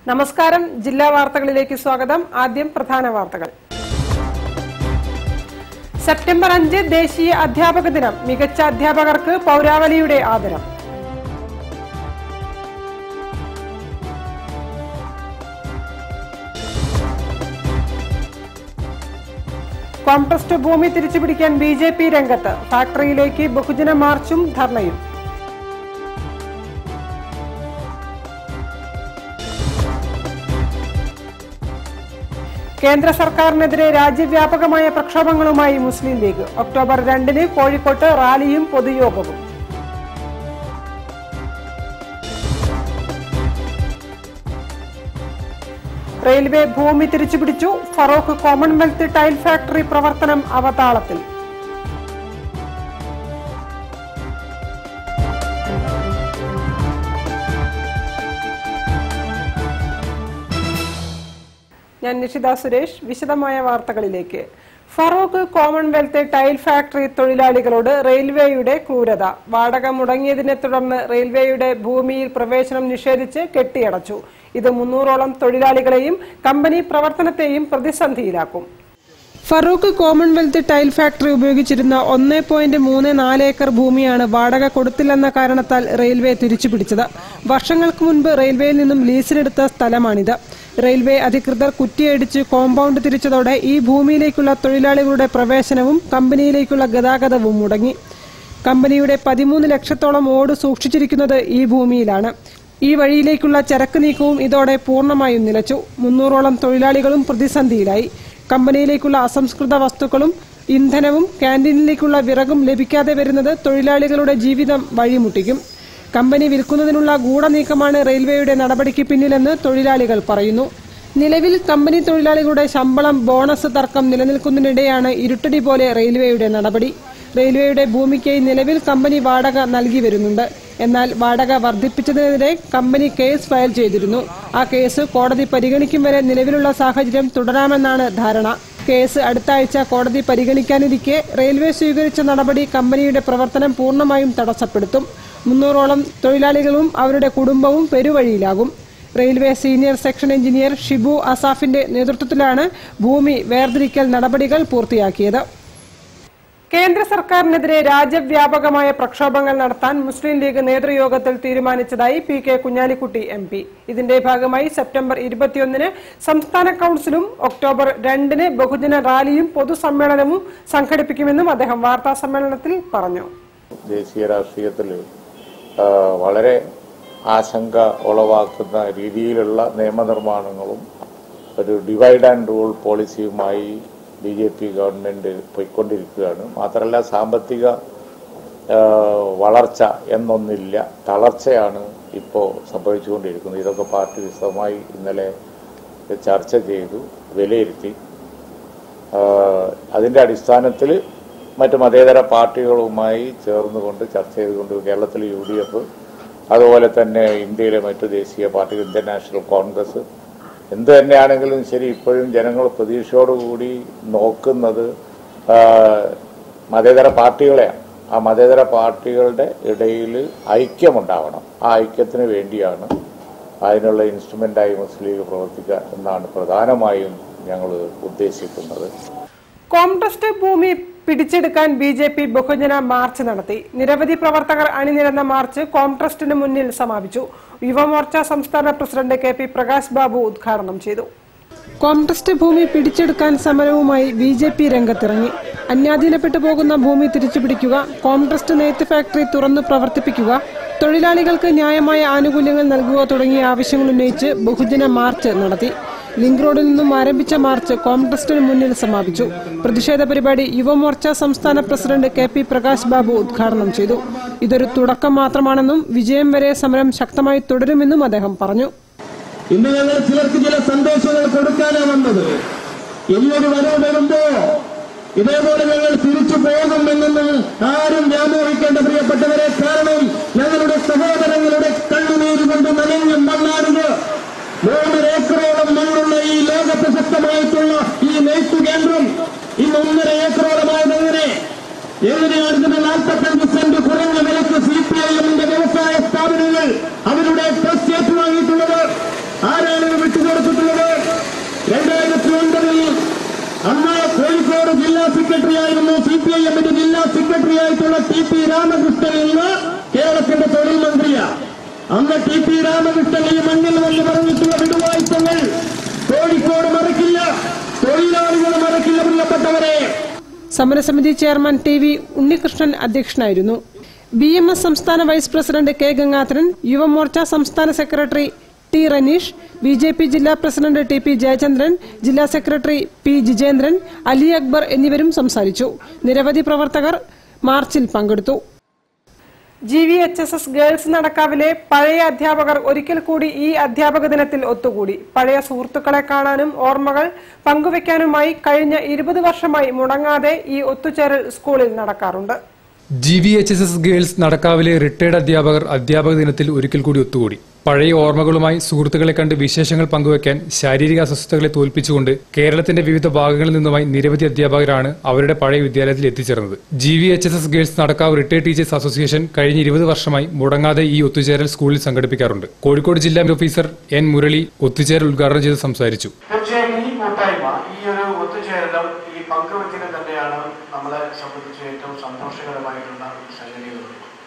നമസ്കാരം. ജില്ലാ വാർത്തകളിലേക്ക് സ്വാഗതം. ആദ്യം പ്രധാന വാർത്തകൾ. സെപ്റ്റംബർ 5 ദേശീയ അധ്യാപക ദിനം. മികച്ച അധ്യാപകർക്ക് പൗരാവലിയുടെ ആദരം. കോംട്രസ്റ്റ് ഭൂമി തിരിച്ചുപിടിക്കാൻ BJP രംഗത്ത്. ഫാക്ടറിയിലേക്ക് ബഹുജന മാർച്ചും ധർണയും. കേന്ദ്ര സർക്കാരിനെതിരെ രാജ്യവ്യാപകമായ പ്രക്ഷോഭങ്ങളുമായി മുസ്ലിം ലീഗ്. ഒക്ടോബർ 2 കോഴിക്കോട്ട് റാലിയും പൊതുയോഗവും. റെയിൽവേ ഭൂമി തിരിച്ചുപിടിച്ചു. ഫറോക്ക് കോമൺവെൽത്ത് ടൈൽ ഫാക്ടറി പ്രവർത്തനം അവതാളത്തിൽ. ഞാൻ നിഷിത സുരേഷ്. വിശദമായ വാർത്തകളിലേക്ക്. ഫറോക്ക് കോമൺവെൽത്ത് ടൈൽ ഫാക്ടറി തൊഴിലാളികളോട് റെയിൽവേയുടെ ക്രൂരത. വാടക മുടങ്ങിയതിനെ തുടർന്ന് റെയിൽവേയുടെ ഭൂമിയിൽ പ്രവേശനം നിഷേധിച്ച് കെട്ടിയടച്ചു. ഇത് 300ഓളം തൊഴിലാളികളെയും കമ്പനി പ്രവർത്തനത്തെയും പ്രതിസന്ധിയിലാക്കും. ഫറൂഖ് കോമൺവെൽത്ത് ടൈൽ ഫാക്ടറി ഉപയോഗിച്ചിരുന്ന 1.34 ഏക്കർ ഭൂമിയാണ് വാടക കൊടുത്തില്ലെന്ന കാരണത്താൽ റെയിൽവേ തിരിച്ചുപിടിച്ചത്. വർഷങ്ങൾക്ക് മുൻപ് റെയിൽവേയിൽ നിന്നും ലീസിനെടുത്ത സ്ഥലമാണിത്. റെയിൽവേ അധികൃതർ കുറ്റിയടിച്ച് കോമ്പൗണ്ട് തിരിച്ചതോടെ ഈ ഭൂമിയിലേക്കുള്ള തൊഴിലാളികളുടെ പ്രവേശനവും കമ്പനിയിലേക്കുള്ള ഗതാഗതവും മുടങ്ങി. കമ്പനിയുടെ 13 ലക്ഷത്തോളം ഓട് സൂക്ഷിച്ചിരിക്കുന്നത് ഈ ഭൂമിയിലാണ്. ഈ വഴിയിലേക്കുള്ള ചരക്ക് നീക്കവും ഇതോടെ പൂർണ്ണമായും നിലച്ചു. 300ഓളം തൊഴിലാളികളും പ്രതിസന്ധിയിലായി. കമ്പനിയിലേക്കുള്ള അസംസ്കൃത വസ്തുക്കളും ഇന്ധനവും ക്യാന്റീനിലേക്കുള്ള വിറകും ലഭിക്കാതെ വരുന്നത് തൊഴിലാളികളുടെ ജീവിതം വഴിമുട്ടിക്കും. കമ്പനി വിൽക്കുന്നതിനുള്ള ഗൂഢനീക്കമാണ് റെയിൽവേയുടെ നടപടിക്ക് പിന്നിലെന്ന് തൊഴിലാളികൾ പറയുന്നു. നിലവിൽ കമ്പനി തൊഴിലാളികളുടെ ശമ്പളം ബോണസ് തർക്കം നിലനിൽക്കുന്നതിനിടെയാണ് ഇരുട്ടടി പോലെ റെയിൽവേയുടെ നടപടി. റെയിൽവേയുടെ ഭൂമിക്ക് നിലവിൽ കമ്പനി വാടക നൽകി വരുന്നുണ്ട്. എന്നാൽ വാടക വർദ്ധിപ്പിച്ചതിനെതിരെ കമ്പനി കേസ് ഫയൽ ചെയ്തിരുന്നു. ആ കേസ് കോടതി പരിഗണിക്കും വരെ നിലവിലുള്ള സാഹചര്യം തുടരാമെന്നാണ് ധാരണ. കേസ് അടുത്ത ആഴ്ച കോടതി പരിഗണിക്കാനിരിക്കെ റെയിൽവേ സ്വീകരിച്ച നടപടി കമ്പനിയുടെ പ്രവർത്തനം പൂർണ്ണമായും തടസ്സപ്പെടുത്തും. 300ഓളം തൊഴിലാളികളും അവരുടെ കുടുംബവും പെരുവഴിയിലാകും. Railway senior section engineer Shibu അസാഫിന്റെ നേതൃത്വത്തിലാണ് ഭൂമി വേർതിരിക്കൽ നടപടികൾ പൂർത്തിയാക്കിയത്. കേന്ദ്ര സർക്കാരിനെതിരെ രാജ്യവ്യാപകമായ പ്രക്ഷോഭങ്ങൾ നടത്താൻ മുസ്ലിം ലീഗ് നേതൃയോഗത്തിൽ തീരുമാനിച്ചതായി PK കുഞ്ഞാലിക്കുട്ടി MP. ഇതിന്റെ ഭാഗമായി സെപ്റ്റംബർ 21 സംസ്ഥാന കൌൺസിലും ഒക്ടോബർ 2 ബഹുജന റാലിയും പൊതുസമ്മേളനവും സംഘടിപ്പിക്കുമെന്നും അദ്ദേഹം വാർത്താ സമ്മേളനത്തിൽ പറഞ്ഞു. ദേശീയ രാഷ്ട്രീയത്തിൽ വളരെ ആശങ്ക ഉളവാക്കുന്ന രീതിയിലുള്ള നിയമനിർമ്മാണങ്ങളും ഒരു ഡിവൈഡ് ആൻഡ് റൂൾ പോളിസിയുമായി BJP ഗവൺമെന്റ് പോയിക്കൊണ്ടിരിക്കുകയാണ്. മാത്രമല്ല സാമ്പത്തിക വളർച്ച എന്നൊന്നില്ല, തളർച്ചയാണ് ഇപ്പോൾ സംഭവിച്ചുകൊണ്ടിരിക്കുന്നത്. ഇതൊക്കെ പാർട്ടി വിശദമായി ഇന്നലെ ചർച്ച ചെയ്തു, വിലയിരുത്തി. അതിൻ്റെ അടിസ്ഥാനത്തിൽ മറ്റ് മതേതര പാർട്ടികളുമായി ചേർന്നുകൊണ്ട് ചർച്ച ചെയ്തുകൊണ്ട് കേരളത്തിൽ UDF, അതുപോലെ തന്നെ ഇന്ത്യയിലെ മറ്റു ദേശീയ പാർട്ടികൾ, ഇന്ത്യൻ നാഷണൽ കോൺഗ്രസ്, എന്ത് തന്നെയാണെങ്കിലും ശരി, ഇപ്പോഴും ജനങ്ങൾ പ്രതീക്ഷയോടുകൂടി നോക്കുന്നത് മതേതര പാർട്ടികളെയാണ്. ആ മതേതര പാർട്ടികളുടെ ഇടയിൽ ഐക്യമുണ്ടാവണം. ആ ഐക്യത്തിന് വേണ്ടിയാണ് അതിനുള്ള ഇൻസ്ട്രുമെന്റായി മുസ്ലിം ലീഗ് പ്രവർത്തിക്കുക എന്നാണ് പ്രധാനമായും ഞങ്ങൾ ഉദ്ദേശിക്കുന്നത്. കോംട്രസ്റ്റ് ഭൂമി പിടിച്ചെടുക്കാൻ BJP ബഹുജന മാർച്ച് നടത്തി. നിരവധി പ്രവർത്തകർ അണിനിരന്ന മാർച്ച് കോംട്രസ്റ്റിന് മുന്നിൽ സമാപിച്ചു. യുവമോർച്ച സംസ്ഥാന പ്രസിഡന്റ് KP പ്രകാശ് ബാബു ഉദ്ഘാടനം ചെയ്തു. കോംട്രസ്റ്റ് ഭൂമി പിടിച്ചെടുക്കാൻ സമരവുമായി BJP രംഗത്തിറങ്ങി. അന്യാധീനപ്പെട്ടു പോകുന്ന ഭൂമി തിരിച്ചുപിടിക്കുക, കോംട്രസ്റ്റ് നെയ്ത്ത് ഫാക്ടറി തുറന്നു പ്രവർത്തിപ്പിക്കുക, തൊഴിലാളികൾക്ക് ന്യായമായ ആനുകൂല്യങ്ങൾ നൽകുക തുടങ്ങിയ ആവശ്യങ്ങൾ ഉന്നയിച്ച് ബഹുജന മാർച്ച് നടത്തി. ലിങ്ക് റോഡിൽ നിന്നും ആരംഭിച്ച മാർച്ച് കോംട്രസ്റ്റിന് മുന്നിൽ സമാപിച്ചു. പ്രതിഷേധ പരിപാടി യുവമോർച്ച സംസ്ഥാന പ്രസിഡന്റ് KP പ്രകാശ് ബാബു ഉദ്ഘാടനം ചെയ്തു. ഇതൊരു തുടക്കം മാത്രമാണെന്നും വിജയം വരെ സമരം ശക്തമായി തുടരുമെന്നും അദ്ദേഹം പറഞ്ഞു. ഇന്ന് ഞങ്ങൾ ചിലർക്ക് ചില സന്ദേശങ്ങൾ കൊടുക്കാനാണ് വന്നത്. ഇനിയൊരു വരവ് വരുമ്പോ ഇതേപോലെ ഞങ്ങൾ തിരിച്ചു പോകുമെന്നൊന്നും ആരും വ്യാമോഹിക്കേണ്ട പ്രിയപ്പെട്ടവരെ. കാരണം ഞങ്ങളുടെ സഹോദരങ്ങളുടെ കണ്ണുനീര് കൊണ്ട് നനഞ്ഞു മണ്ണാടുക. 3 ഏക്കറോളം മണ്ണുള്ള ഈ ലോക പ്രശസ്തമായിട്ടുള്ള ഈ നെയ്ത്ത് കേന്ദ്രം ഇന്ന് 1.5 ഏക്കറോളമായതെങ്ങനെ? എങ്ങനെയാണ് ഇതിന്റെ 45 സെന്റ് കുറഞ്ഞ വിലക്ക് CPIM വ്യവസായ സ്ഥാപനങ്ങൾ അവരുടെ ടെസ്റ്റ് ഏറ്റുവാങ്ങിയിട്ടുള്ളത്? ആരാണ് ഇത് വിട്ടുകൊടുത്തിട്ടുള്ളത്? 2009 അന്ന് കോഴിക്കോട് ജില്ലാ സെക്രട്ടറി ആയിരുന്നു CPIMന്റെ ജില്ലാ സെക്രട്ടറി ആയിട്ടുള്ള TP രാമകൃഷ്ണൻ ഇന്ന് കേരളത്തിന്റെ തൊഴിൽ മന്ത്രിയാണ്. അന്ന് TP രാമകൃഷ്ണൻ ഈ മണ്ണിൽ വന്ന് പറഞ്ഞിട്ടുള്ള വിടുവായ്പകൾ കോഴിക്കോട് മറക്കില്ല, തൊഴിലാളികൾ മറക്കില്ല. പ്രിയപ്പെട്ടവരെ, സമരസമിതി ചെയർമാൻ TV ഉണ്ണികൃഷ്ണൻ അധ്യക്ഷനായിരുന്നു. BMS സംസ്ഥാന vice president K Gangadharan, Yuvamorcha സംസ്ഥാന സെക്രട്ടറി T റനീഷ്, BJP ജില്ലാ പ്രസിഡന്റ് TP ജയചന്ദ്രൻ, ജില്ലാ സെക്രട്ടറി P ജിജേന്ദ്രൻ, അലി അക്ബർ എന്നിവരും സംസാരിച്ചു. നിരവധി പ്രവർത്തകർ മാർച്ചിൽ പങ്കെടുത്തു. GVHSS ഗേൾസ് നടക്കാവിലെ പഴയ അധ്യാപകർ ഒരിക്കൽ കൂടി ഈ അധ്യാപക ദിനത്തിൽ ഒത്തുകൂടി. പഴയ സുഹൃത്തുക്കളെ കാണാനും ഓർമ്മകൾ പങ്കുവയ്ക്കാനുമായി കഴിഞ്ഞ 20 വർഷമായി മുടങ്ങാതെ ഈ ഒത്തുചേരൽ സ്കൂളിൽ നടക്കാറുണ്ട്. GVHSS ഗേൾസ് നടക്കാവിലെ റിട്ടയർഡ് അധ്യാപകർ അധ്യാപക ദിനത്തിൽ ഒരിക്കൽ കൂടി ഒത്തുകൂടി. പഴയ ഓർമ്മകളുമായി സുഹൃത്തുക്കളെ കണ്ട് വിശേഷങ്ങൾ പങ്കുവയ്ക്കാൻ ശാരീരിക അസ്വസ്ഥതകളെ തോൽപ്പിച്ചുകൊണ്ട് കേരളത്തിന്റെ വിവിധ ഭാഗങ്ങളിൽ നിന്നുമായി നിരവധി അധ്യാപകരാണ് അവരുടെ പഴയ വിദ്യാലയത്തിൽ എത്തിച്ചേർന്നത്. GVHSS girls Nadakkavu retired teachers association കഴിഞ്ഞ 20 വർഷമായി മുടങ്ങാതെ ഈ ഒത്തുചേരൽ സ്കൂളിൽ സംഘടിപ്പിക്കാറുണ്ട്. കോഴിക്കോട് ജില്ലാ ഓഫീസർ N മുരളി ഒത്തുചേരൽ ഉദ്ഘാടനം ചെയ്ത് സംസാരിച്ചു. പങ്കുവെക്കുന്നത് തന്നെയാണ് നമ്മളെ സംബന്ധിച്ച് ഏറ്റവും സന്തോഷകരമായിട്ടുള്ള സംഗതികൾ.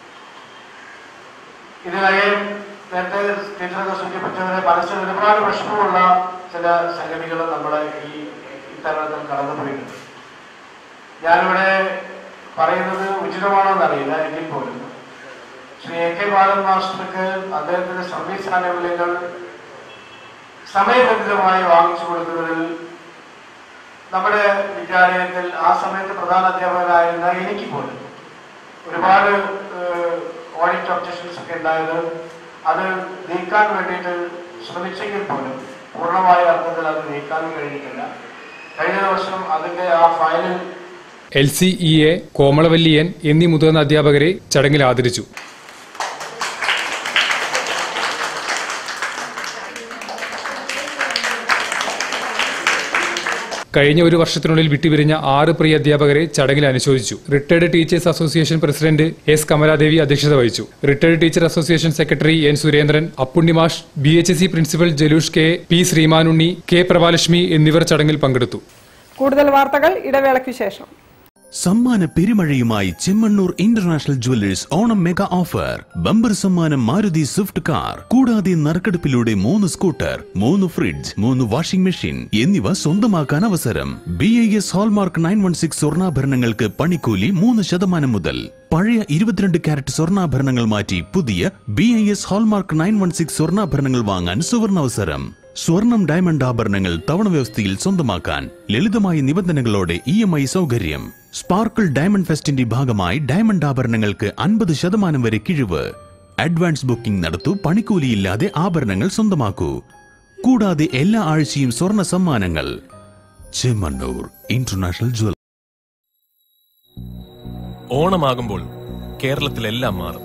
ഇതിനായി നേരത്തെ ടീച്ചറൊക്കെ സൂചിപ്പിച്ചവരെ മനസ്സിൽ ഒരുപാട് വിഷമമുള്ള ചില സംഗതികൾ നമ്മളെ ഇത്തരത്തിൽ കടന്നുപോയിട്ടുണ്ട്. ഞാനിവിടെ പറയുന്നത് ഉചിതമാണോന്നറിയില്ല, എങ്കിൽ പോലും ശ്രീ AK ബാലൻ മാസ്റ്റർക്ക് അദ്ദേഹത്തിന്റെ സർവീസ് ആനുകൂല്യങ്ങൾ സമയബന്ധിതമായി വാങ്ങിച്ചു കൊടുക്കുന്നതിൽ നമ്മുടെ വിദ്യാലയത്തിൽ ആ സമയത്ത് പ്രധാന അധ്യാപകനായിരുന്ന എനിക്ക് പോലും ഒരുപാട് ഓഡിറ്റ് ഒബ്ജക്ഷൻസ് ഒക്കെ ഉണ്ടായത് അത് നീക്കാൻ വേണ്ടിയിട്ട് ശ്രമിച്ചെങ്കിൽ പോലും പൂർണ്ണമായ അർത്ഥത്തിൽ അത് നീക്കാനും കഴിഞ്ഞിട്ടില്ല. കഴിഞ്ഞ ദിവസം അതിന്റെ ആ ഫയലിൽ LCEA, കോമളവല്ലിയൻ എന്നീ മുതിർന്ന അധ്യാപകരെ ചടങ്ങിൽ ആദരിച്ചു. കഴിഞ്ഞ ഒരു വർഷത്തിനുള്ളിൽ വിട്ടുപിരിഞ്ഞ 6 പ്രിയ അധ്യാപകരെ ചടങ്ങിൽ അനുശോചിച്ചു. Retired teachers association president S Kamaladevi അധ്യക്ഷത വഹിച്ചു. Retired teacher association secretary N Surendran, അപ്പുണ്ണിമാഷ്, BHSE principal Jalush K, P Sreemanunni, K Prabhalakshmi എന്നിവർ ചടങ്ങിൽ പങ്കെടുത്തു. കൂടുതൽ വാർത്തകൾ ഇടവേളയ്ക്ക് ശേഷം. സമ്മാന പെരുമഴയുമായി Chemmanur international jewellers Onam mega offer. Bumper സമ്മാനം മാരുതി സ്വിഫ്റ്റ് കാർ, കൂടാതെ നറുക്കെടുപ്പിലൂടെ 3 സ്കൂട്ടർ, 3 ഫ്രിഡ്ജ്, 3 വാഷിംഗ് മെഷീൻ എന്നിവ സ്വന്തമാക്കാൻ അവസരം. BIS ഹോൾമാർക്ക് 916 സ്വർണ്ണാഭരണങ്ങൾക്ക് പണിക്കൂലി 3% മുതൽ. പഴയ 22 കാരറ്റ് സ്വർണ്ണാഭരണങ്ങൾ മാറ്റി പുതിയ BIS ഹോൾമാർക്ക് 916 സ്വർണ്ണാഭരണങ്ങൾ വാങ്ങാൻ സുവർണാവസരം. സ്വർണം ഡയമണ്ട് ആഭരണങ്ങൾ തവണ വ്യവസ്ഥയിൽ സ്വന്തമാക്കാൻ ലളിതമായ നിബന്ധനകളോടെ EMI സൗകര്യം. സ്പാർക്കിൾ ഡയമണ്ട് ഫെസ്റ്റിന്റെ ഭാഗമായി ഡയമണ്ട് ആഭരണങ്ങൾക്ക് 50% വരെ കിഴിവ്. അഡ്വാൻസ് ബുക്കിംഗ് നടത്തൂ, പണിക്കൂലിയില്ലാതെ ആഭരണങ്ങൾ സ്വന്തമാക്കൂ. കൂടാതെ എല്ലാ ആഴ്ചയും സ്വർണ്ണ സമ്മാനങ്ങൾ. Chemmanur international jewel. ഓണമാകുമ്പോൾ കേരളത്തിലെല്ലാം മാറും.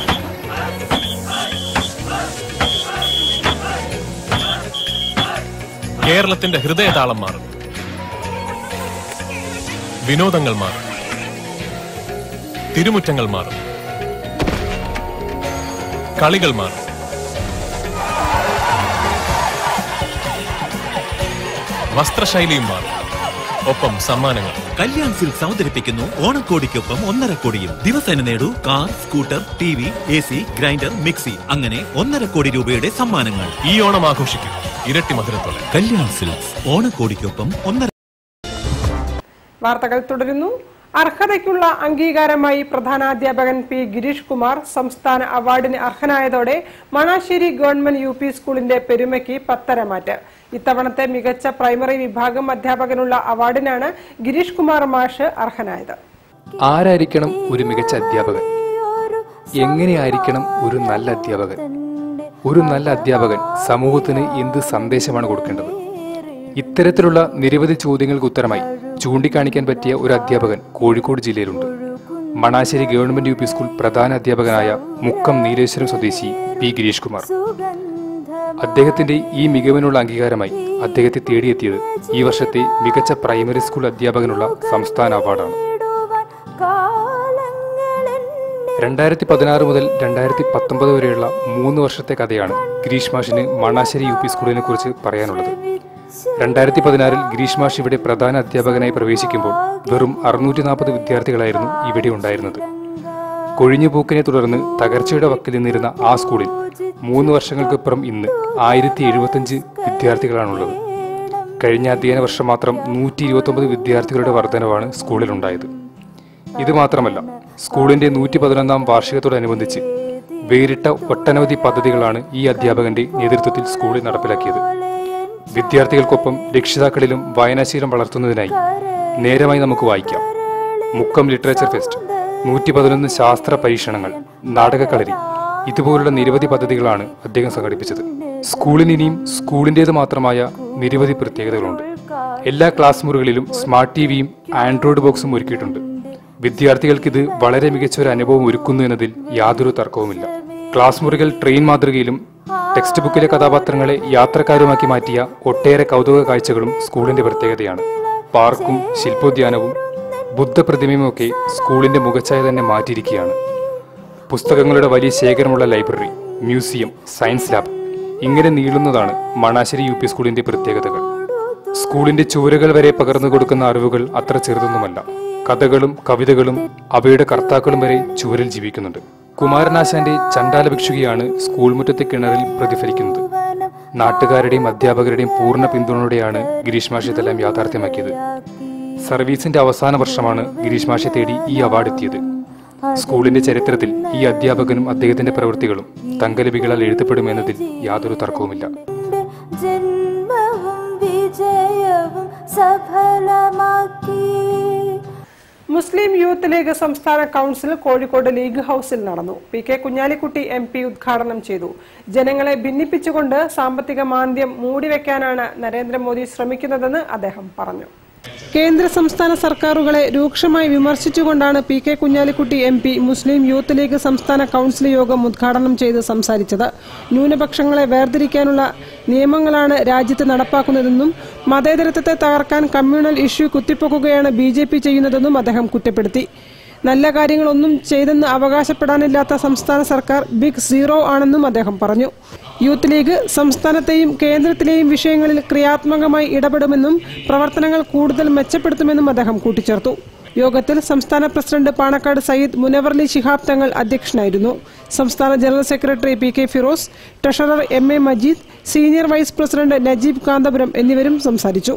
കേരളത്തിന്റെ ഹൃദയതാളം മാറും. വിനോദങ്ങൾ മാറും. തിരുമുറ്റങ്ങൾ മാറും. കളികൾ മാറും. വസ്ത്രശൈലിയും മാറും. ഒപ്പം സമ്മാനങ്ങൾ. കല്യാൺ സിൽക്സ് അവതരിപ്പിക്കുന്നു ഓണക്കോടിക്കൊപ്പം 1.5 കോടിയും. ദിവസേന നേടൂ car, scooter, TV, AC, grinder, mixie, അങ്ങനെ 1.5 കോടി രൂപയുടെ സമ്മാനങ്ങൾ. ഈ ഓണം ആഘോഷിക്കും ഇരട്ടി മധുരത്തോടെ. കല്യാൺ സിൽക്സ് ഓണക്കോടിക്കൊപ്പം 1.5. വാർത്തകൾ തുടരുന്നു. അർഹതയ്ക്കുള്ള അംഗീകാരമായി പ്രധാനാധ്യാപകൻ P ഗിരീഷ് കുമാർ സംസ്ഥാന അവാർഡിന് അർഹനായതോടെ മണാശ്ശേരി ഗവൺമെന്റ് UP സ്കൂളിന്റെ പെരുമയ്ക്ക് പത്തരമാറ്റ്. ഇത്തവണത്തെ മികച്ച പ്രൈമറി വിഭാഗം അധ്യാപകനുള്ള അവാർഡിനാണ് ഗിരീഷ് കുമാർ മാഷ് അർഹനായത്. ആരായിരിക്കണം ഒരു മികച്ച അധ്യാപകൻ? എങ്ങനെയായിരിക്കണം ഒരു നല്ല അധ്യാപകൻ? ഒരു നല്ല അധ്യാപകൻ സമൂഹത്തിന് എന്ത് സന്ദേശമാണ് കൊടുക്കേണ്ടത്? ഇത്തരത്തിലുള്ള നിരവധി ചോദ്യങ്ങൾക്ക് ഉത്തരമായി ചൂണ്ടിക്കാണിക്കാൻ പറ്റിയ ഒരു അധ്യാപകൻ കോഴിക്കോട് ജില്ലയിലുണ്ട്. മണാശ്ശേരി ഗവൺമെന്റ് UP സ്കൂൾ പ്രധാന അധ്യാപകനായ മുക്കം നീലേശ്വരം സ്വദേശി P ഗിരീഷ് കുമാർ. അദ്ദേഹത്തിന്റെ ഈ മികവിനുള്ള അംഗീകാരമായി അദ്ദേഹത്തെ തേടിയെത്തിയത് ഈ വർഷത്തെ മികച്ച പ്രൈമറി സ്കൂൾ അധ്യാപകനുള്ള സംസ്ഥാന അവാർഡാണ്. 2016 മുതൽ 2019 വരെയുള്ള 3 വർഷത്തെ കഥയാണ് ഗിരീഷ് മാഷിന് മണാശ്ശേരി UP സ്കൂളിനെ കുറിച്ച് പറയാനുള്ളത്. 2016 ഗിരീഷ് മാഷ് ഇവിടെ പ്രധാന അധ്യാപകനായി പ്രവേശിക്കുമ്പോൾ വെറും 640 വിദ്യാർത്ഥികളായിരുന്നു ഇവിടെ ഉണ്ടായിരുന്നത്. കൊഴിഞ്ഞുപോക്കിനെ തുടർന്ന് തകർച്ചയുടെ വക്കിൽ നിന്നിരുന്ന ആ സ്കൂളിൽ 3 വർഷങ്ങൾക്കിപ്പുറം ഇന്ന് 1075 വിദ്യാർത്ഥികളാണുള്ളത്. കഴിഞ്ഞ അധ്യയന വർഷം മാത്രം 129 വിദ്യാർത്ഥികളുടെ വർധനവാണ് സ്കൂളിലുണ്ടായത്. ഇത് മാത്രമല്ല, സ്കൂളിന്റെ 111ാം വാർഷികത്തോടനുബന്ധിച്ച് വേറിട്ട ഒട്ടനവധി പദ്ധതികളാണ് ഈ അധ്യാപകന്റെ നേതൃത്വത്തിൽ സ്കൂളിൽ നടപ്പിലാക്കിയത്. വിദ്യാർത്ഥികൾക്കൊപ്പം രക്ഷിതാക്കളിലും വായനാശീലം വളർത്തുന്നതിനായി നേരമായി നമുക്ക് വായിക്കാം, മുക്കം ലിറ്ററേച്ചർ ഫെസ്റ്റ്, 111 ശാസ്ത്ര പരീക്ഷണങ്ങൾ, നാടകക്കളരി, ഇതുപോലുള്ള നിരവധി പദ്ധതികളാണ് അദ്ദേഹം സംഘടിപ്പിച്ചത്. സ്കൂളിന് ഇനിയും സ്കൂളിൻ്റേത് മാത്രമായ നിരവധി പ്രത്യേകതകളുണ്ട്. എല്ലാ ക്ലാസ് മുറികളിലും സ്മാർട്ട് TVയും ആൻഡ്രോയിഡ് ബോക്സും ഒരുക്കിയിട്ടുണ്ട്. വിദ്യാർത്ഥികൾക്ക് ഇത് വളരെ മികച്ച ഒരു അനുഭവം ഒരുക്കുന്നു എന്നതിൽ യാതൊരു തർക്കവുമില്ല. ക്ലാസ് മുറികൾ ട്രെയിൻ മാതൃകയിലും ടെക്സ്റ്റ് ബുക്കിലെ കഥാപാത്രങ്ങളെ യാത്രക്കാരുമാക്കി മാറ്റിയ ഒട്ടേറെ കൗതുക കാഴ്ചകളും സ്കൂളിന്റെ പ്രത്യേകതയാണ്. പാർക്കും ശില്പോദ്യാനവും ബുദ്ധപ്രതിമയുമൊക്കെ സ്കൂളിന്റെ മുഖച്ഛായ തന്നെ മാറ്റിയിരിക്കുകയാണ്. പുസ്തകങ്ങളുടെ വലിയ ശേഖരമുള്ള ലൈബ്രറി, മ്യൂസിയം, സയൻസ് ലാബ്, ഇങ്ങനെ നീളുന്നതാണ് മണാശ്ശേരി UP സ്കൂളിന്റെ പ്രത്യേകതകൾ. സ്കൂളിന്റെ ചുവരുകൾ വരെ പകർന്നു കൊടുക്കുന്ന അറിവുകൾ അത്ര ചെറുതൊന്നുമല്ല. കഥകളും കവിതകളും അവയുടെ കർത്താക്കളും വരെ ചുവരിൽ ജീവിക്കുന്നുണ്ട്. കുമാരനാശാന്റെ ചണ്ടാല ഭിക്ഷുകിയാണ് സ്കൂൾ മുറ്റത്തെ കിണറിൽ പ്രതിഫലിക്കുന്നത്. നാട്ടുകാരുടെയും അധ്യാപകരുടെയും പൂർണ്ണ പിന്തുണയോടെയാണ് ഗിരീഷ് മാഷ് ഇതെല്ലാം യാഥാർത്ഥ്യമാക്കിയത്. സർവീസിന്റെ അവസാന വർഷമാണ് ഗിരീഷ് മാഷെ തേടി ഈ അവാർഡ് എത്തിയത്. സ്കൂളിന്റെ ചരിത്രത്തിൽ ഈ അധ്യാപകനും അദ്ദേഹത്തിന്റെ പ്രവൃത്തികളും തങ്കലിപികളാൽ എഴുതപ്പെടുമെന്നതിൽ യാതൊരു തർക്കവുമില്ല. മുസ്ലിം യൂത്ത് ലീഗ് സംസ്ഥാന കൗൺസിൽ കോഴിക്കോട് ലീഗ് ഹൌസിൽ നടന്നു. PK കുഞ്ഞാലിക്കുട്ടി MP ഉദ്ഘാടനം ചെയ്തു. ജനങ്ങളെ ഭിന്നിപ്പിച്ചുകൊണ്ട് സാമ്പത്തിക മാന്ദ്യം മൂടിവെക്കാനാണ് നരേന്ദ്രമോദി ശ്രമിക്കുന്നതെന്ന് അദ്ദേഹം പറഞ്ഞു. കേന്ദ്ര സംസ്ഥാന സർക്കാരുകളെ രൂക്ഷമായി വിമർശിച്ചുകൊണ്ടാണ് PK Kunhalikutty MP Muslim youth league സംസ്ഥാന കൗൺസിൽ യോഗം ഉദ്ഘാടനം ചെയ്ത് സംസാരിച്ചത്. ന്യൂനപക്ഷങ്ങളെ വേർതിരിക്കാനുള്ള നിയമങ്ങളാണ് രാജ്യത്ത് നടപ്പാക്കുന്നതെന്നും മതേതരത്വത്തെ തകർക്കാൻ കമ്മ്യൂണൽ ഇഷ്യൂ കുത്തിപ്പൊക്കുകയാണ് BJP ചെയ്യുന്നതെന്നും അദ്ദേഹം കുറ്റപ്പെടുത്തി. നല്ല കാര്യങ്ങളൊന്നും ചെയ്തെന്ന് അവകാശപ്പെടാനില്ലാത്ത സംസ്ഥാന സർക്കാർ ബിഗ് സീറോ ആണെന്നും അദ്ദേഹം പറഞ്ഞു. യൂത്ത് ലീഗ് സംസ്ഥാനത്തെയും കേന്ദ്രത്തിലെയും വിഷയങ്ങളിൽ ക്രിയാത്മകമായി ഇടപെടുമെന്നും പ്രവർത്തനങ്ങൾ കൂടുതൽ മെച്ചപ്പെടുത്തുമെന്നും അദ്ദേഹം കൂട്ടിച്ചേർത്തു. യോഗത്തിൽ സംസ്ഥാന പ്രസിഡന്റ് പാണക്കാട് സയ്യിദ് മുനവർലി ശിഹാബ് തങ്ങൾ അധ്യക്ഷനായിരുന്നു. സംസ്ഥാന general secretary PK Firoz, treasurer MA Majeed, senior vice president Najeeb Kanthapuram എന്നിവരും സംസാരിച്ചു.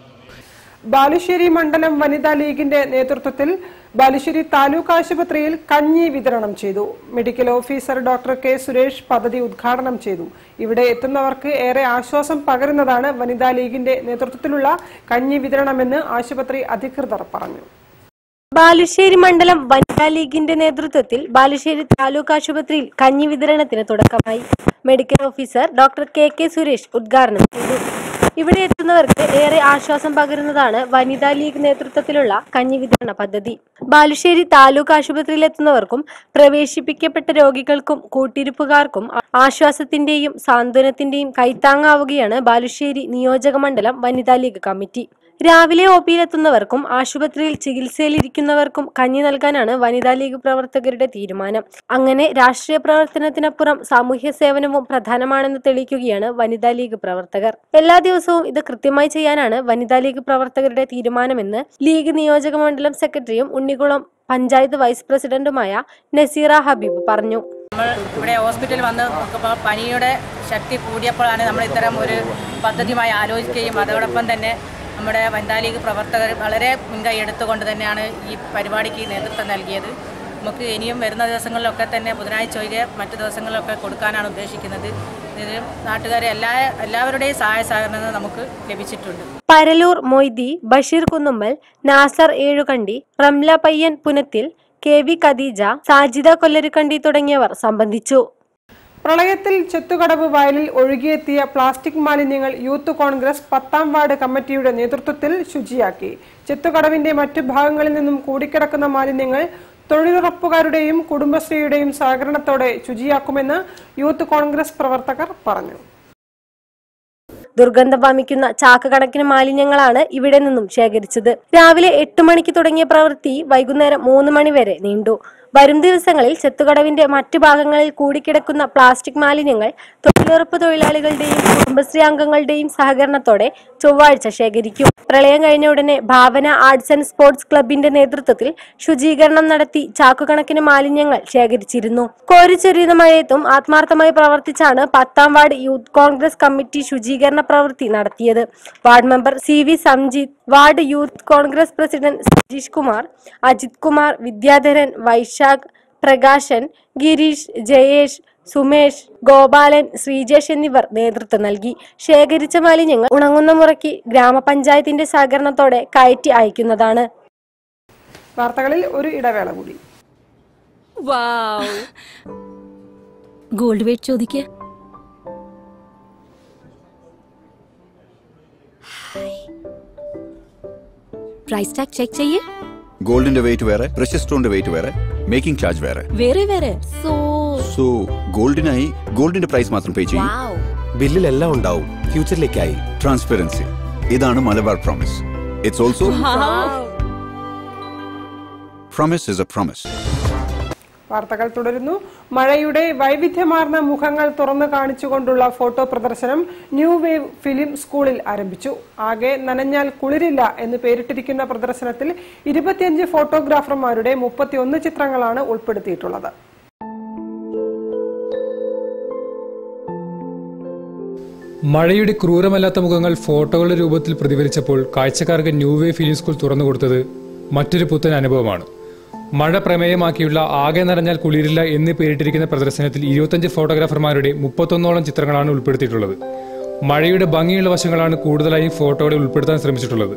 ബാലുശ്ശേരി മണ്ഡലം വനിതാ ലീഗിന്റെ നേതൃത്വത്തിൽ ബാലുശ്ശേരി താലൂക്ക് ആശുപത്രിയിൽ കഞ്ഞി വിതരണം ചെയ്തു. Medical officer doctor K Suresh പദ്ധതി ഉദ്ഘാടനം ചെയ്തു. ഇവിടെ എത്തുന്നവർക്ക് ഏറെ ആശ്വാസം പകരുന്നതാണ് വനിതാ ലീഗിന്റെ നേതൃത്വത്തിലുള്ള കഞ്ഞി വിതരണമെന്ന് ആശുപത്രി അധികൃതർ പറഞ്ഞു. ബാലുശ്ശേരി മണ്ഡലം വനിതാ ലീഗിന്റെ നേതൃത്വത്തിൽ ബാലുശ്ശേരി താലൂക്ക് ആശുപത്രിയിൽ കഞ്ഞി വിതരണത്തിന് തുടക്കമായി. Medical officer doctor K Suresh ഉദ്ഘാടനം ചെയ്തു. ഇവിടെ എത്തുന്നവർക്ക് ഏറെ ആശ്വാസം പകരുന്നതാണ് വനിതാ ലീഗ് നേതൃത്വത്തിലുള്ള കഞ്ഞി വിതരണ പദ്ധതി. ബാലുശ്ശേരി താലൂക്ക് ആശുപത്രിയിൽ എത്തുന്നവർക്കും പ്രവേശിപ്പിക്കപ്പെട്ട രോഗികൾക്കും കൂട്ടിരിപ്പുകാർക്കും ആശ്വാസത്തിന്റെയും സാന്ത്വനത്തിന്റെയും കൈത്താങ്ങാവുകയാണ് ബാലുശ്ശേരി നിയോജക മണ്ഡലം വനിതാ ലീഗ് കമ്മിറ്റി. രാവിലെ OPയിലെത്തുന്നവർക്കും ആശുപത്രിയിൽ ചികിത്സയിലിരിക്കുന്നവർക്കും കഞ്ഞി നൽകാനാണ് വനിതാ ലീഗ് പ്രവർത്തകരുടെ തീരുമാനം. അങ്ങനെ രാഷ്ട്രീയ പ്രവർത്തനത്തിനപ്പുറം സാമൂഹ്യ സേവനവും പ്രധാനമാണെന്ന് തെളിയിക്കുകയാണ് വനിതാ ലീഗ് പ്രവർത്തകർ. എല്ലാ ദിവസവും ഇത് കൃത്യമായി ചെയ്യാനാണ് വനിതാ ലീഗ് പ്രവർത്തകരുടെ തീരുമാനമെന്ന് ലീഗ് നിയോജക മണ്ഡലം സെക്രട്ടറിയും ഉണ്ണികുളം പഞ്ചായത്ത് വൈസ് പ്രസിഡന്റുമായ നസീറ ഹബീബ് പറഞ്ഞു. നമ്മൾ ഇവിടെ ഹോസ്പിറ്റലിൽ വന്ന് നോക്കുമ്പോൾ പനിയുടെ ശക്തി കൂടിയപ്പോഴാണ് നമ്മൾ ഇത്തരം ഒരു പദ്ധതിയുമായി ആലോചിക്കുകയും അതോടൊപ്പം തന്നെ നമ്മുടെ വനിതാ ലീഗ് പ്രവർത്തകർ വളരെ മുൻകൈ എടുത്തുകൊണ്ട് തന്നെയാണ് ഈ പരിപാടിക്ക് നേതൃത്വം നൽകിയത്. നമുക്ക് ഇനിയും വരുന്ന ദിവസങ്ങളിലൊക്കെ തന്നെ ബുധനാഴ്ച ഒഴികെ മറ്റു ദിവസങ്ങളിലൊക്കെ കൊടുക്കാനാണ് ഉദ്ദേശിക്കുന്നത്. ഇതിൽ നാട്ടുകാരെ എല്ലാവരുടെയും സഹായ സഹകരണം നമുക്ക് ലഭിച്ചിട്ടുണ്ട്. പരലൂർ മൊയ്തി, ബഷീർ കുന്നുമ്മൽ, നാസർ ഏഴുകണ്ടി, റംല പയ്യൻ പുനത്തിൽ, KV ഖദീജ, സാജിദ കൊല്ലരുകണ്ടി തുടങ്ങിയവർ സംബന്ധിച്ചു. പ്രളയത്തിൽ ചെത്തുകടവ് വയലിൽ ഒഴുകിയെത്തിയ പ്ലാസ്റ്റിക് മാലിന്യങ്ങൾ യൂത്ത് കോൺഗ്രസ് 10ാം വാർഡ് കമ്മിറ്റിയുടെ നേതൃത്വത്തിൽ ശുചിയാക്കി. ചെത്തുകടവിന്റെ മറ്റു ഭാഗങ്ങളിൽ നിന്നും കൂടിക്കിടക്കുന്ന മാലിന്യങ്ങൾ തൊഴിലുറപ്പുകാരുടെയും കുടുംബശ്രീയുടെയും സഹകരണത്തോടെ ശുചിയാക്കുമെന്ന് യൂത്ത് കോൺഗ്രസ് പ്രവർത്തകർ പറഞ്ഞു. ദുർഗന്ധം വമിക്കുന്ന ചാക്കക്കണക്കിന് മാലിന്യങ്ങളാണ് ഇവിടെ നിന്നും ശേഖരിച്ചത്. രാവിലെ 8 മണിക്ക് തുടങ്ങിയ പ്രവൃത്തി വൈകുന്നേരം 3 മണി വരെ നീണ്ടു. വരും ദിവസങ്ങളിൽ ചെത്തുകടവിന്റെ മറ്റു ഭാഗങ്ങളിൽ കൂടിക്കിടക്കുന്ന പ്ലാസ്റ്റിക് മാലിന്യങ്ങൾ തൊഴിലുറപ്പ് തൊഴിലാളികളുടെയും കുടുംബശ്രീ അംഗങ്ങളുടെയും സഹകരണത്തോടെ ചൊവ്വാഴ്ച ശേഖരിക്കും. പ്രളയം കഴിഞ്ഞ ഉടനെ ഭാവന ആർട്സ് ആൻഡ് സ്പോർട്സ് ക്ലബിന്റെ നേതൃത്വത്തിൽ ശുചീകരണം നടത്തി ചാക്കുകണക്കിന് മാലിന്യങ്ങൾ ശേഖരിച്ചിരുന്നു. കോരിച്ചൊരിയുന്ന മഴയത്തും ആത്മാർത്ഥമായി പ്രവർത്തിച്ചാണ് 10ാം വാർഡ് യൂത്ത് കോൺഗ്രസ് കമ്മിറ്റി ശുചീകരണ പ്രവൃത്തി നടത്തിയത്. Ward member CV Samjith, ward youth congress president Sajeesh Kumar, Ajith Kumar, Vidyadharan, Vaishakh, Prakashan, Girish, Jayesh, Sumesh, Gopalan, Sreejesh എന്നിവർ നേതൃത്വം നൽകി. ശേഖരിച്ച മാലിന്യങ്ങൾ ഉണങ്ങുന്ന മുറയ്ക്ക് ഗ്രാമപഞ്ചായത്തിന്റെ സഹകരണത്തോടെ കയറ്റി അയക്കുന്നതാണ്. വാർത്തകളിൽ ഒരു ഇടവേള കൂടി. ഗോൾഡ് വെയിറ്റ് ചോദിക്കുക. പ്രൈസ് ടാഗ് ചെക്ക് ചെയ്യേ. ഗോൾഡിന്റെ വെയിറ്റ് വേറെ, പ്രഷ്യസ് സ്റ്റോണിന്റെ വെയിറ്റ് വേറെ, മേക്കിംഗ് ചാർജ് വേറെ. സോ ഗോൾഡിനായി ഗോൾഡിന്റെ പ്രൈസ് മാത്രം പേ ചെയ്യും. ബില്ലിലെല്ലാം ഉണ്ടാവും. ഫ്യൂച്ചറിലേക്കായി ട്രാൻസ്പെറൻസി. ഇതാണ് Malabar promise. It's also promise is a promise. വാർത്തകൾ തുടരുന്നു. മഴയുടെ വൈവിധ്യമാർന്ന മുഖങ്ങൾ തുറന്നു കാണിച്ചുകൊണ്ടുള്ള ഫോട്ടോ പ്രദർശനം ന്യൂ വേവ് ഫിലിം സ്കൂളിൽ ആരംഭിച്ചു. ആകെ നനഞ്ഞാൽ കുളിരില്ല എന്ന് പേരിട്ടിരിക്കുന്ന പ്രദർശനത്തിൽ 25 ഫോട്ടോഗ്രാഫർമാരുടെ 31 ചിത്രങ്ങളാണ് ഉൾപ്പെടുത്തിയിട്ടുള്ളത്. മഴയുടെ ക്രൂരമല്ലാത്ത മുഖങ്ങൾ ഫോട്ടോകളുടെ രൂപത്തിൽ പ്രതിഫലിച്ചപ്പോൾ കാഴ്ചക്കാർക്ക് ന്യൂ വേവ് ഫിലിം സ്കൂൾ തുറന്നുകൊടുത്തത് മറ്റൊരു പുത്തൻ അനുഭവമാണ്. മഴ പ്രമേയമാക്കിയുള്ള ആകെ നനഞ്ഞാൽ കുളിരില്ല എന്ന് പേരിട്ടിരിക്കുന്ന പ്രദർശനത്തിൽ 25 ഫോട്ടോഗ്രാഫർമാരുടെ 31ഓളം ചിത്രങ്ങളാണ് ഉൾപ്പെടുത്തിയിട്ടുള്ളത്. മഴയുടെ ഭംഗിയുള്ള വശങ്ങളാണ് കൂടുതലായും ഫോട്ടോകളിൽ ഉൾപ്പെടുത്താൻ ശ്രമിച്ചിട്ടുള്ളത്.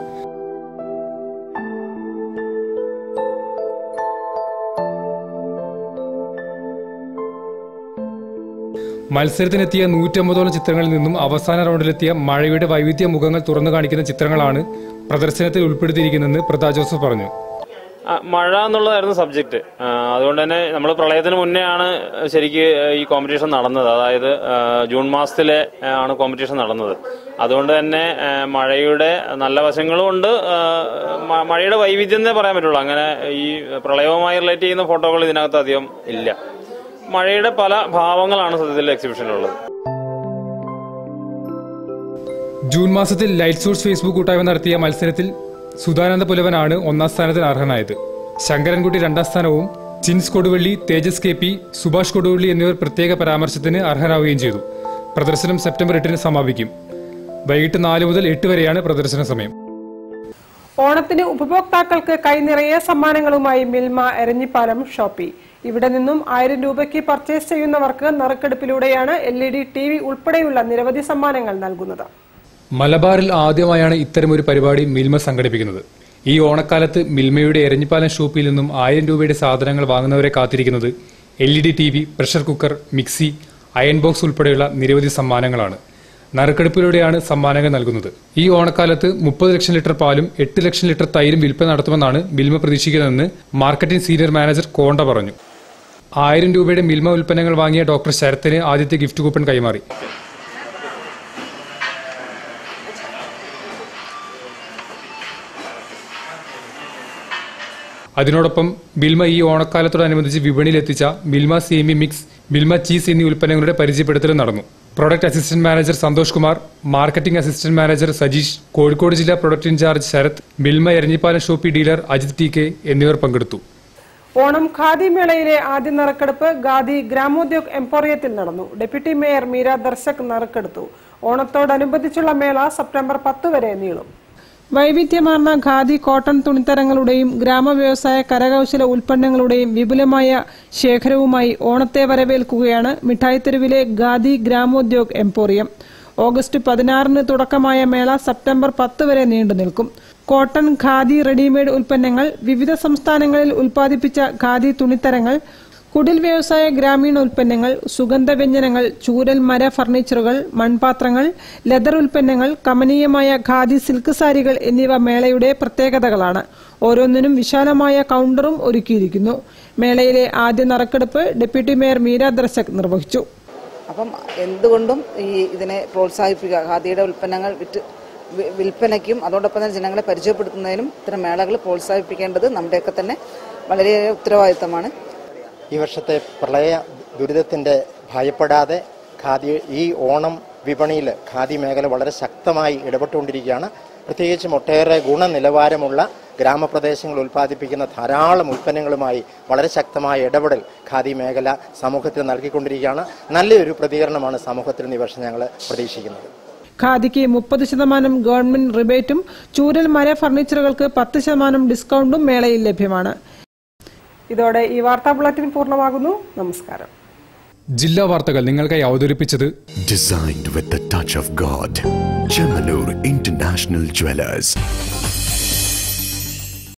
മത്സരത്തിനെത്തിയ 150ഓളം ചിത്രങ്ങളിൽ നിന്നും അവസാന റൗണ്ടിലെത്തിയ മഴയുടെ വൈവിധ്യ മുഖങ്ങൾ തുറന്നു കാണിക്കുന്ന ചിത്രങ്ങളാണ് പ്രദർശനത്തിൽ ഉൾപ്പെടുത്തിയിരിക്കുന്നതെന്ന് പ്രതാ ജോസഫ് പറഞ്ഞു. മഴ എന്നുള്ളതായിരുന്നു സബ്ജക്റ്റ്. അതുകൊണ്ട് തന്നെ നമ്മൾ പ്രളയത്തിന് മുന്നേ ആണ് ശരിക്ക് ഈ കോമ്പറ്റീഷൻ നടന്നത്. അതായത് ജൂൺ മാസത്തിലെ ആണ് കോമ്പറ്റീഷൻ നടന്നത്. അതുകൊണ്ട് തന്നെ മഴയുടെ നല്ല വശങ്ങളും ഉണ്ട്, മഴയുടെ വൈവിധ്യം എന്നേ പറയാൻ പറ്റുള്ളൂ. അങ്ങനെ ഈ പ്രളയവുമായി റിലേറ്റ് ചെയ്യുന്ന ഫോട്ടോകൾ ഇതിനകത്ത് അധികം ഇല്ല. മഴയുടെ പല ഭാവങ്ങളാണ് സത്യത്തിൽ എക്സിബിഷനിലുള്ളത്. ജൂൺ മാസത്തിൽ ലൈറ്റ് സോഴ്സ് ഫേസ്ബുക്ക് കൂട്ടായ്മ നടത്തിയ മത്സരത്തിൽ സുധാനന്ദ പുലവനാണ് 1ാം സ്ഥാനത്തിന് അർഹനായത്. ശങ്കരൻകുട്ടി 2ാം സ്ഥാനവും ചിൻസ് കൊടുവള്ളി, തേജസ് KP, സുഭാഷ് കൊടുവള്ളി എന്നിവർ പ്രത്യേക പരാമർശത്തിന് അർഹരാവുകയും ചെയ്തു. പ്രദർശനം സെപ്റ്റംബർ 8 സമാപിക്കും. വൈകിട്ട് 4 മുതൽ 8 വരെയാണ് പ്രദർശന സമയം. ഓണത്തിന് ഉപഭോക്താക്കൾക്ക് കൈനിറയെ സമ്മാനങ്ങളുമായി മിൽമ എരഞ്ഞിപ്പാലം ഷോപ്പി. ഇവിടെ നിന്നും 1000 രൂപയ്ക്ക് പർച്ചേസ് ചെയ്യുന്നവർക്ക് നറുക്കെടുപ്പിലൂടെയാണ് LED TV ഉൾപ്പെടെയുള്ള നിരവധി സമ്മാനങ്ങൾ നൽകുന്നത്. മലബാറിൽ ആദ്യമായാണ് ഇത്തരമൊരു പരിപാടി മിൽമ സംഘടിപ്പിക്കുന്നത്. ഈ ഓണക്കാലത്ത് മിൽമയുടെ എരഞ്ഞിപ്പാലം ഷോപ്പിൽ നിന്നും 1000 രൂപയുടെ സാധനങ്ങൾ വാങ്ങുന്നവരെ കാത്തിരിക്കുന്നത് LED TV, pressure cooker, mixie, iron box ഉൾപ്പെടെയുള്ള നിരവധി സമ്മാനങ്ങളാണ്. നറുക്കെടുപ്പിലൂടെയാണ് സമ്മാനങ്ങൾ നൽകുന്നത്. ഈ ഓണക്കാലത്ത് 30 ലക്ഷം ലിറ്റർ പാലും 8 ലക്ഷം ലിറ്റർ തൈരും വിൽപ്പന നടത്തുമെന്നാണ് മിൽമ പ്രതീക്ഷിക്കുന്നതെന്ന് മാർക്കറ്റിംഗ് സീനിയർ മാനേജർ കോണ്ട പറഞ്ഞു. 1000 രൂപയുടെ മിൽമ ഉൽപ്പന്നങ്ങൾ വാങ്ങിയ ഡോക്ടർ ശരത്തിന് ആദ്യത്തെ ഗിഫ്റ്റ് കൂപ്പൺ കൈമാറി. അതിനോടൊപ്പം മിൽമ ഈ ഓണക്കാലത്തോടനുബന്ധിച്ച് വിപണിയിലെത്തിച്ച Milma semi mix, Milma cheese എന്നീ ഉൽപ്പന്നങ്ങളുടെ പരിചയപ്പെടുത്തലും നടന്നു. Product assistant manager Santhosh Kumar, marketing assistant manager Sajeesh, Kozhikode ജില്ലാ product in charge Sarath, Milma Eranhipalam shoppe dealer Ajith TK എന്നിവർ പങ്കെടുത്തു. ഓണം ഖാദി മേളയിലെ ആദ്യ നറുക്കെടുപ്പ് ഖാദി ഗ്രാമോദ്योग എംപോറിയത്തിൽ നടന്നു. ഡെപ്യൂട്ടി മേയർ മീര ദർശക് നറുക്കെടുത്തു. ഓണത്തോടനുബന്ധിച്ചുള്ള മേള സെപ്റ്റംബർ 10 വരെ നീളും. വൈവിധ്യമാർന്ന ഖാദി കോട്ടൺ തുണിത്തരങ്ങളുടെയും ഗ്രാമവ്യവസായ കരകൗശല ഉൽപ്പന്നങ്ങളുടെയും വിപുലമായ ശേഖരവുമായി ഓണത്തെ വരവേൽക്കുകയാണ് മിഠായിത്തെരുവിലെ ഖാദി ഗ്രാമോദ്योग എംപോറിയം. ഓഗസ്റ്റ് 16 തുടക്കമായ മേള സെപ്റ്റംബർ 10 വരെ നീണ്ടു നിൽക്കും. കോട്ടൺ, ഖാദി, റെഡിമെയ്ഡ് ഉൽപ്പന്നങ്ങൾ, വിവിധ സംസ്ഥാനങ്ങളിൽ ഉൽപ്പാദിപ്പിച്ച ഖാദി തുണിത്തരങ്ങൾ, കുടിൽ വ്യവസായ ഗ്രാമീണ ഉൽപ്പന്നങ്ങൾ, സുഗന്ധവ്യഞ്ജനങ്ങൾ, ചൂരൽ മര ഫർണിച്ചറുകൾ, മൺപാത്രങ്ങൾ, ലെതർ ഉൽപ്പന്നങ്ങൾ, കമനീയമായ ഖാദി സിൽക്ക് സാരികൾ എന്നിവ മേളയുടെ പ്രത്യേകതകളാണ്. ഓരോന്നിനും വിശാലമായ കൗണ്ടറും ഒരുക്കിയിരിക്കുന്നു. മേളയിലെ ആദ്യ നറുക്കെടുപ്പ് ഡെപ്യൂട്ടി മേയർ മീര ദർശക് നിർവഹിച്ചു. അപ്പം എന്തുകൊണ്ടും ഇതിനെ പ്രോത്സാഹിപ്പിക്കുക, ഖാദിയുടെ ഉൽപ്പന്നങ്ങൾ വിൽപ്പനയ്ക്കും അതോടൊപ്പം തന്നെ ജനങ്ങളെ പരിചയപ്പെടുത്തുന്നതിനും ഇത്തരം മേളകൾ പ്രോത്സാഹിപ്പിക്കേണ്ടത് നമ്മുടെയൊക്കെ തന്നെ വളരെ ഉത്തരവാദിത്തമാണ്. ഈ വർഷത്തെ പ്രളയ ദുരിതത്തിൻ്റെ ഭയപ്പെടാതെ ഖാദി ഈ ഓണം വിപണിയിൽ ഖാദി മേഖല വളരെ ശക്തമായി ഇടപെട്ടുകൊണ്ടിരിക്കുകയാണ്. പ്രത്യേകിച്ചും ഒട്ടേറെ ഗുണനിലവാരമുള്ള ഗ്രാമപ്രദേശങ്ങൾ ഉൽപ്പാദിപ്പിക്കുന്ന ധാരാളം ഉൽപ്പന്നങ്ങളുമായി വളരെ ശക്തമായ ഇടപെടൽ ഖാദി മേഖല സമൂഹത്തിന് നൽകിക്കൊണ്ടിരിക്കുകയാണ്. നല്ലൊരു പ്രതികരണമാണ് സമൂഹത്തിൽ നിന്ന് ഈ വർഷം ഞങ്ങൾ പ്രതീക്ഷിക്കുന്നത്. ഖാദിക്ക് 30% ഗവൺമെന്റ് റിബേറ്റും ചൂരൽ മര ഫർണിച്ചറുകൾക്ക് 10% ഡിസ്കൗണ്ടും മേളയിൽ ലഭ്യമാണ്. ഇതോടെ ഈ വാർത്താ ബുള്ളറ്റിൻ പൂർണ്ണമാകുന്നു. നമസ്കാരം. ജില്ലാ വാർത്തകൾ നിങ്ങൾക്കായി അവതരിപ്പിച്ചത് Designed with the touch of God, Chemanur International Jewelers.